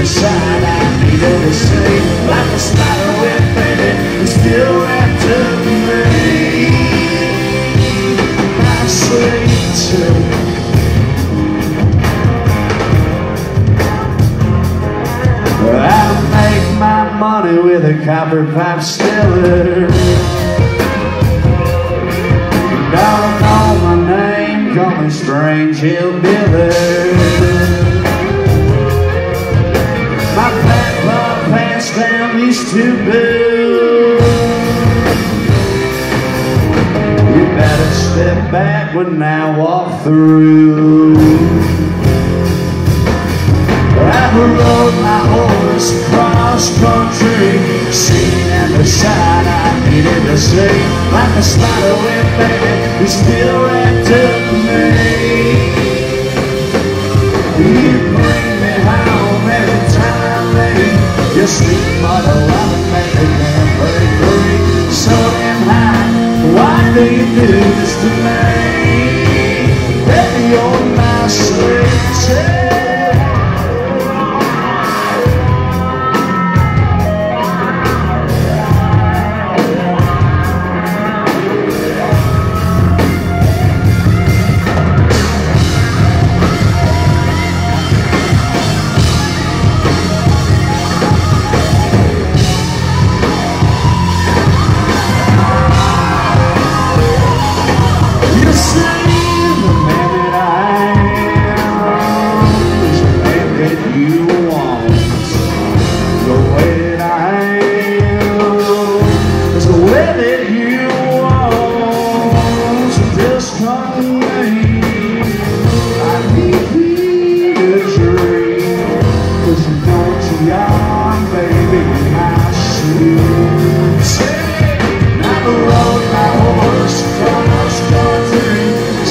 side I needed to say, like a spider web, baby, it's still wrapped up in me. My sweet tooth. I make my money with a copper pipe stiller. Don't know my name, call me strange hillbilly. My fat pants down used to boo. You better step back when I walk through. I rode my horse across country, seen at the side I needed to see, like a spider web, baby, it's still wrapped up in me. You bring me home every time, baby, you sleep by the line, baby, can't break free. So damn high, why do you do this to me? Baby, you're my sweet.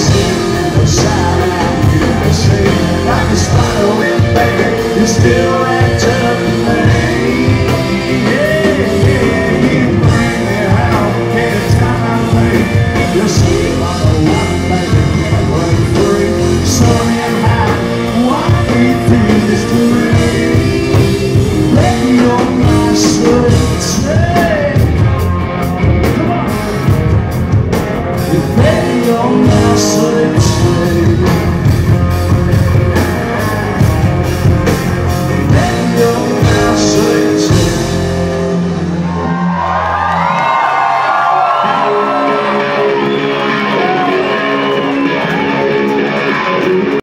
Still